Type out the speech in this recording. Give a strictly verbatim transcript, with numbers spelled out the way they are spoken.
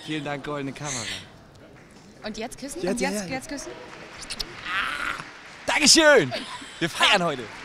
Vielen Dank, goldene Kamera. Und jetzt küssen? Jetzt, Und jetzt, ja, ja. jetzt küssen? Dankeschön! Wir feiern heute.